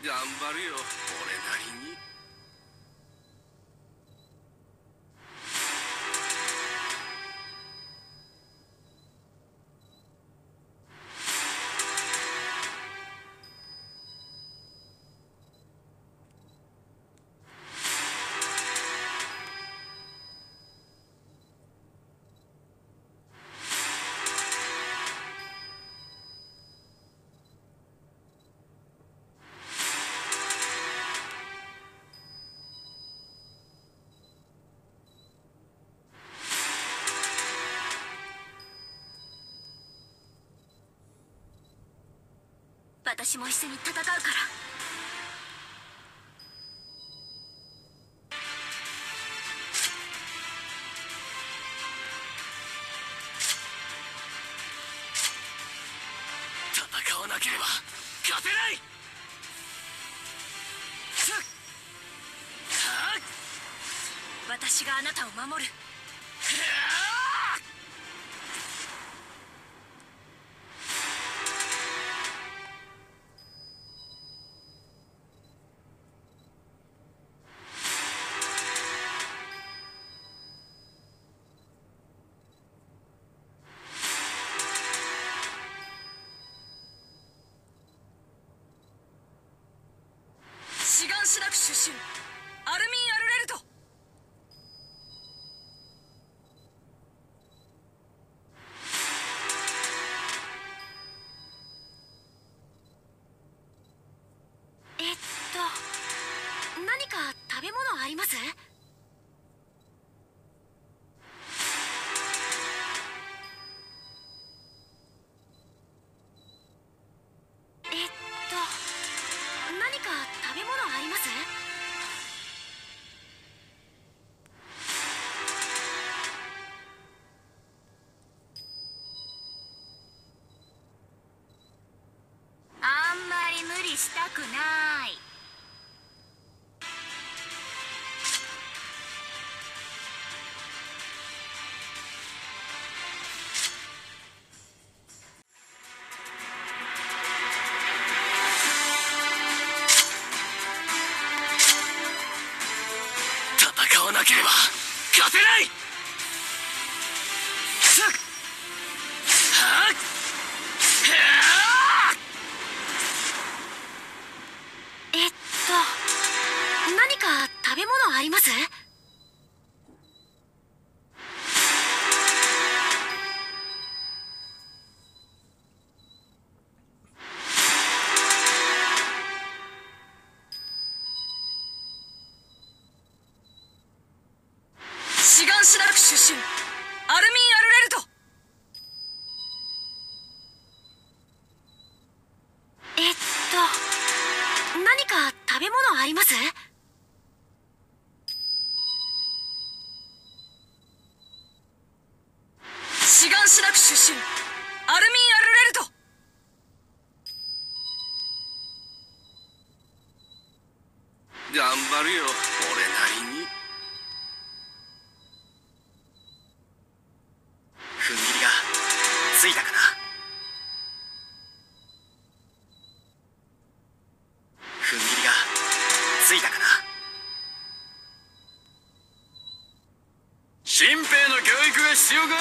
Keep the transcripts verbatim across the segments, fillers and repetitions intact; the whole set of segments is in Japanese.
頑張るよ俺なりに。 私も一緒に戦うから。 戦わなければ勝てない。 私があなたを守る。シガンシナク出身アルミン・アルレルト。えっと何か食べ物あります？えっと何か食べ物あります？あんまり無理したくない。 戦わなければ勝てない。 えっと何か食べ物あります？シガンシナルク出身アルミン・アルレルト。えっと何か食べ物あります？シガンシナク出身アルミン・アルレルト。 頑張るよ俺なりに。踏ん切りがついたかな。踏ん切りがついたかな。新兵の教育が必要か。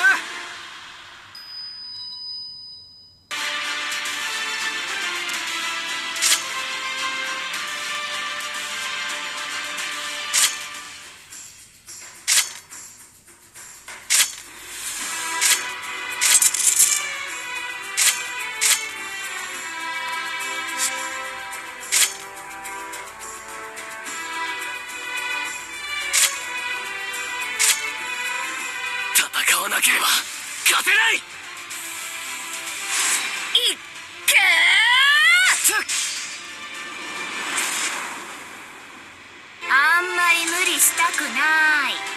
戦わなければ勝てない。いっけー。あんまり無理したくない。